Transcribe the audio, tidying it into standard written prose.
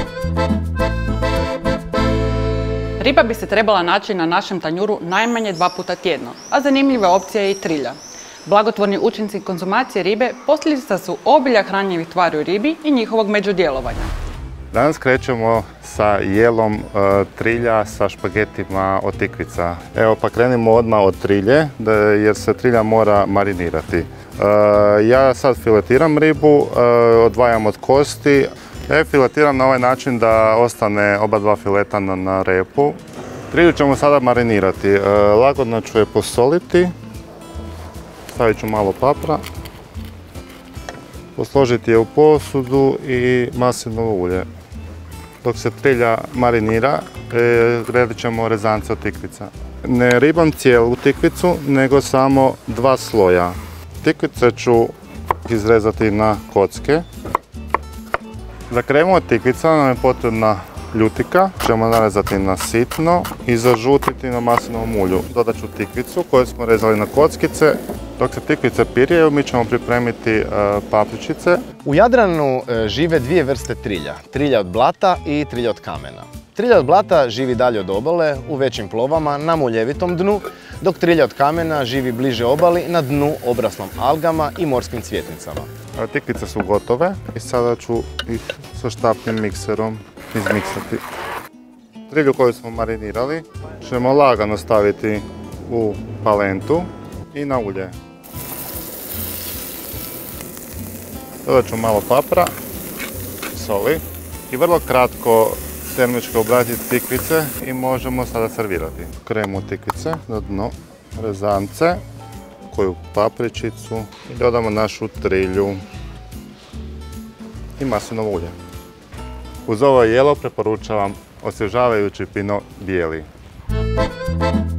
Riba bi se trebala naći na našem tanjuru najmanje 2 puta tjedno, a zanimljiva opcija je i trilja. Blagotvorni učinci konzumacije ribe posljedica su obilja hranjivih tvari u ribi i njihovog međudjelovanja. Danas krećemo sa jelom trilja sa špagetima od tikvica. Evo pa krenimo odmah od trilje jer se trilja mora marinirati. Ja sad filetiram ribu, odvajam od kosti. Ja filetiram na ovaj način da ostane oba dva fileta na repu. Trilju ćemo sada marinirati. Lagodno ću je posoliti. Stavit ću malo papra. Posložiti je u posudu i maslinovo ulje. Dok se trilja marinira, gradit ćemo rezance od tikvica. Ne ribam cijelu tikvicu, nego samo 2 sloja. Tikvice ću izrezati na kocke. Za kremu od tikvica nam je potrebna ljutika. Ćemo narezati na sitno i zažutiti na maslinovom ulju. Dodat ću tikvicu koju smo rezali na kockice. Dok se tikvice pirjeju, mi ćemo pripremiti papričice. U Jadranu žive 2 vrste trilja. Trilja od blata i trilja od kamena. Trilja od blata živi dalje od obale, u većim plovama, na muljevitom dnu, dok trilja od kamena živi bliže obali, na dnu obraslom algama i morskim cvjetnicama. Tikvice su gotove i sada ću ih sa štapnim mikserom izmiksati. Trilju koju smo marinirali ćemo lagano staviti u palentu i na ulje. Dodat ću malo papra, soli i vrlo kratko termički obratiti tikvice i možemo sada servirati. Kremu tikvice na dno, rezance, koju papričicu i dodamo našu trilju i maslinovo ulje. Uz ovo jelo preporučavam osvježavajući Pinot bijeli.